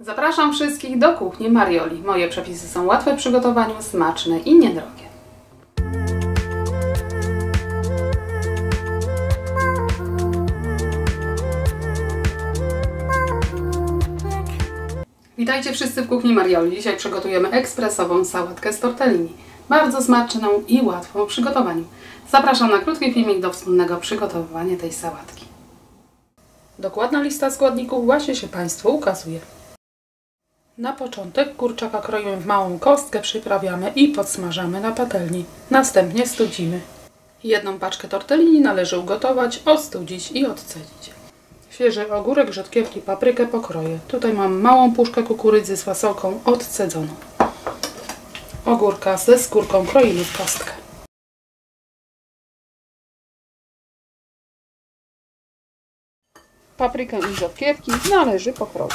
Zapraszam wszystkich do kuchni Marioli. Moje przepisy są łatwe w przygotowaniu, smaczne i niedrogie. Witajcie wszyscy w kuchni Marioli. Dzisiaj przygotujemy ekspresową sałatkę z tortellini. Bardzo smaczną i łatwą w przygotowaniu. Zapraszam na krótki filmik do wspólnego przygotowywania tej sałatki. Dokładna lista składników właśnie się Państwu ukazuje. Na początek kurczaka kroimy w małą kostkę, przyprawiamy i podsmażamy na patelni. Następnie studzimy. Jedną paczkę tortellini należy ugotować, ostudzić i odcedzić. Świeży ogórek, rzodkiewki, paprykę pokroję. Tutaj mam małą puszkę kukurydzy z fasolką odcedzoną. Ogórka ze skórką kroimy w kostkę. Paprykę i rzodkiewki należy pokroić.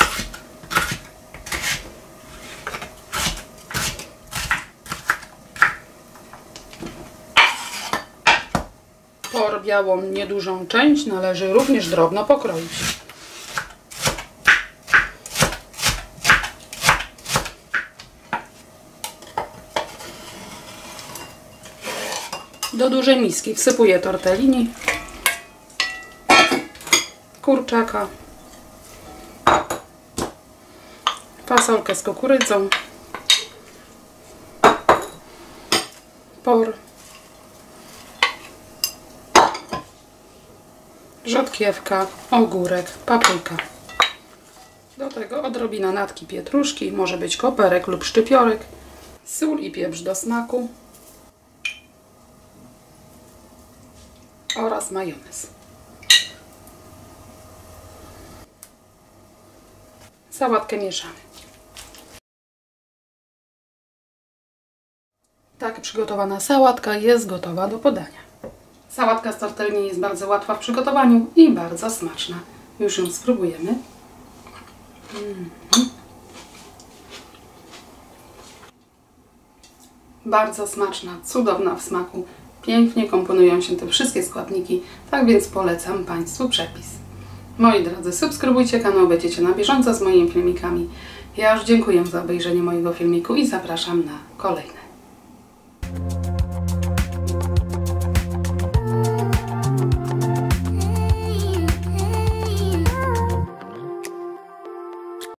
Por białą niedużą część należy również drobno pokroić. Do dużej miski wsypuję tortellini, kurczaka, fasolkę z kukurydzą, por, rzodkiewka, ogórek, papryka. Do tego odrobina natki pietruszki, może być koperek lub szczypiorek, sól i pieprz do smaku oraz majonez. Sałatkę mieszamy. Tak przygotowana sałatka jest gotowa do podania. Sałatka z tortellini jest bardzo łatwa w przygotowaniu i bardzo smaczna. Już ją spróbujemy. Bardzo smaczna, cudowna w smaku. Pięknie komponują się te wszystkie składniki, tak więc polecam Państwu przepis. Moi drodzy, subskrybujcie kanał, będziecie na bieżąco z moimi filmikami. Ja już dziękuję za obejrzenie mojego filmiku i zapraszam na kolejne.